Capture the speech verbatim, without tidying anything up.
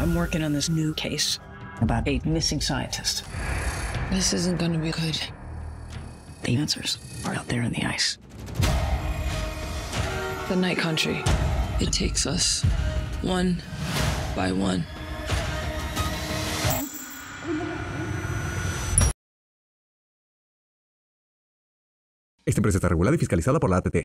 I'm working on this new case about a missing scientist. This isn't gonna be good. The answers are out there in the ice. The night country. It takes us one by one. Esta empresa está regulada y fiscalizada por la A T T.